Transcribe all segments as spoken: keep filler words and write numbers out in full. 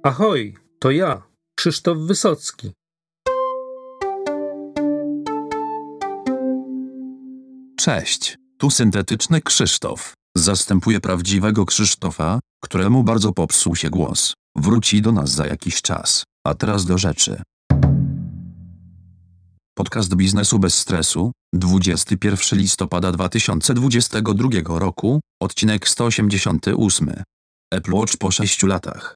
Ahoj, to ja, Krzysztof Wysocki. Cześć, tu syntetyczny Krzysztof. Zastępuję prawdziwego Krzysztofa, któremu bardzo popsuł się głos. Wróci do nas za jakiś czas. A teraz do rzeczy. Podcast biznesu bez stresu, dwudziestego pierwszego listopada dwa tysiące dwudziestego drugiego roku, odcinek sto osiemdziesiąty ósmy. Apple Watch po sześciu latach.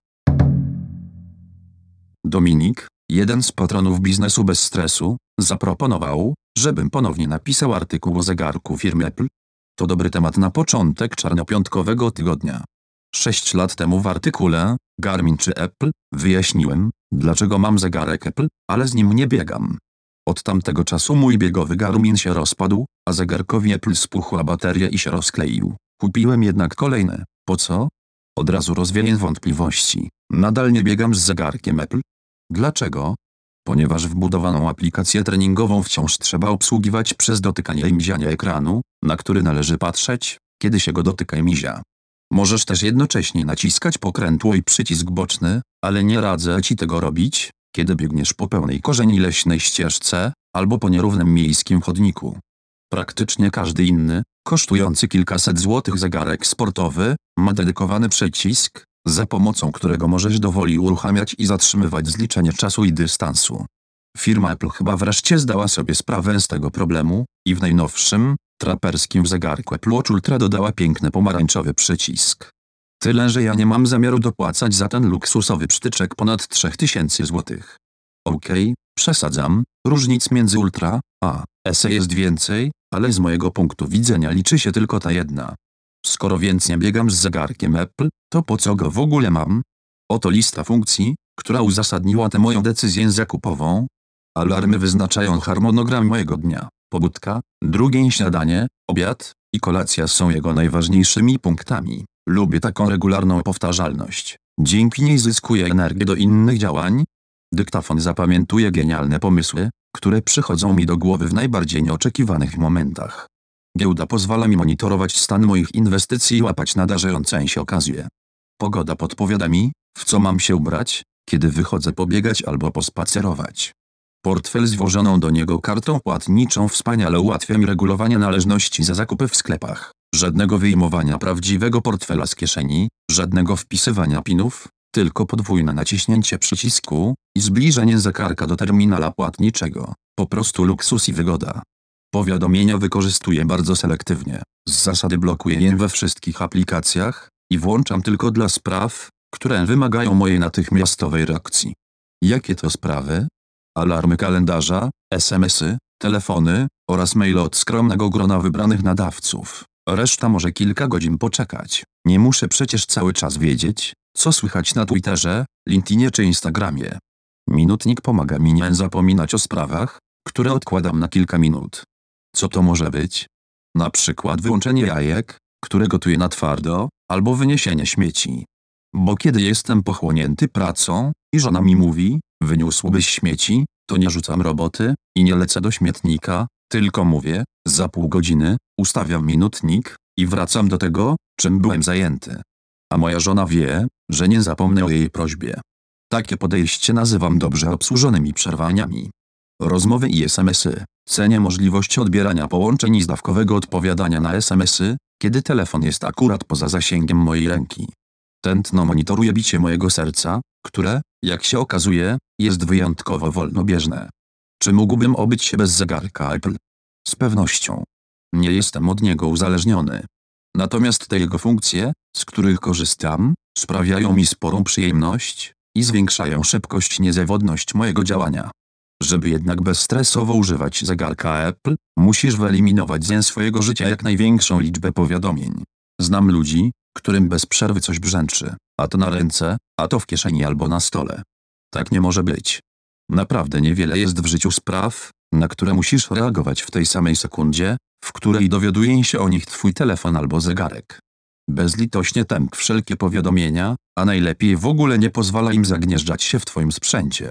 Dominik, jeden z patronów biznesu bez stresu, zaproponował, żebym ponownie napisał artykuł o zegarku firmy Apple. To dobry temat na początek czarnopiątkowego tygodnia. Sześć lat temu w artykule Garmin czy Apple wyjaśniłem, dlaczego mam zegarek Apple, ale z nim nie biegam. Od tamtego czasu mój biegowy Garmin się rozpadł, a zegarkowi Apple spuchła bateria i się rozkleił. Kupiłem jednak kolejny. Po co? Od razu rozwieję wątpliwości. Nadal nie biegam z zegarkiem Apple. Dlaczego? Ponieważ wbudowaną aplikację treningową wciąż trzeba obsługiwać przez dotykanie i mizianie ekranu, na który należy patrzeć, kiedy się go dotyka i mizia. Możesz też jednocześnie naciskać pokrętło i przycisk boczny, ale nie radzę ci tego robić, kiedy biegniesz po pełnej korzeni leśnej ścieżce, albo po nierównym miejskim chodniku. Praktycznie każdy inny, kosztujący kilkaset złotych zegarek sportowy, ma dedykowany przycisk, za pomocą którego możesz dowoli uruchamiać i zatrzymywać zliczenie czasu i dystansu. Firma Apple chyba wreszcie zdała sobie sprawę z tego problemu i w najnowszym, traperskim zegarku Apple Watch Ultra dodała piękny pomarańczowy przycisk. Tyle, że ja nie mam zamiaru dopłacać za ten luksusowy przytyczek ponad trzy tysiące złotych. Okej, okay, przesadzam, różnic między Ultra a S E jest więcej, ale z mojego punktu widzenia liczy się tylko ta jedna. Skoro więc nie biegam z zegarkiem Apple, to po co go w ogóle mam? Oto lista funkcji, która uzasadniła tę moją decyzję zakupową. Alarmy wyznaczają harmonogram mojego dnia. Pobudka, drugie śniadanie, obiad i kolacja są jego najważniejszymi punktami. Lubię taką regularną powtarzalność. Dzięki niej zyskuję energię do innych działań. Dyktafon zapamiętuje genialne pomysły, które przychodzą mi do głowy w najbardziej nieoczekiwanych momentach. Giełda pozwala mi monitorować stan moich inwestycji i łapać nadarzające się okazje. Pogoda podpowiada mi, w co mam się ubrać, kiedy wychodzę pobiegać albo pospacerować. Portfel z włożoną do niego kartą płatniczą wspaniale ułatwia mi regulowanie należności za zakupy w sklepach. Żadnego wyjmowania prawdziwego portfela z kieszeni, żadnego wpisywania pinów, tylko podwójne naciśnięcie przycisku i zbliżenie zegarka do terminala płatniczego. Po prostu luksus i wygoda. Powiadomienia wykorzystuję bardzo selektywnie. Z zasady blokuję je we wszystkich aplikacjach i włączam tylko dla spraw, które wymagają mojej natychmiastowej reakcji. Jakie to sprawy? Alarmy kalendarza, es em esy, telefony oraz maile od skromnego grona wybranych nadawców. Reszta może kilka godzin poczekać. Nie muszę przecież cały czas wiedzieć, co słychać na Twitterze, LinkedInie czy Instagramie. Minutnik pomaga mi nie zapominać o sprawach, które odkładam na kilka minut. Co to może być? Na przykład wyłączenie jajek, które gotuję na twardo, albo wyniesienie śmieci. Bo kiedy jestem pochłonięty pracą i żona mi mówi, wyniósłbyś śmieci, to nie rzucam roboty i nie lecę do śmietnika, tylko mówię, za pół godziny, ustawiam minutnik i wracam do tego, czym byłem zajęty. A moja żona wie, że nie zapomnę o jej prośbie. Takie podejście nazywam dobrze obsłużonymi przerwaniami. Rozmowy i es em esy. Cenię możliwość odbierania połączeń i zdawkowego odpowiadania na es em esy, kiedy telefon jest akurat poza zasięgiem mojej ręki. Tętno monitoruje bicie mojego serca, które, jak się okazuje, jest wyjątkowo wolnobieżne. Czy mógłbym obyć się bez zegarka Apple? Z pewnością. Nie jestem od niego uzależniony. Natomiast te jego funkcje, z których korzystam, sprawiają mi sporą przyjemność i zwiększają szybkość i niezawodność mojego działania. Żeby jednak bezstresowo używać zegarka Apple, musisz wyeliminować ze swojego życia jak największą liczbę powiadomień. Znam ludzi, którym bez przerwy coś brzęczy, a to na ręce, a to w kieszeni albo na stole. Tak nie może być. Naprawdę niewiele jest w życiu spraw, na które musisz reagować w tej samej sekundzie, w której dowiaduje się o nich twój telefon albo zegarek. Bezlitośnie tęp wszelkie powiadomienia, a najlepiej w ogóle nie pozwala im zagnieżdżać się w twoim sprzęcie.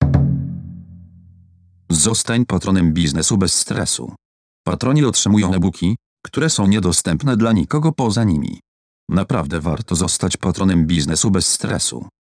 Zostań patronem biznesu bez stresu. Patroni otrzymują e-booki, które są niedostępne dla nikogo poza nimi. Naprawdę warto zostać patronem biznesu bez stresu.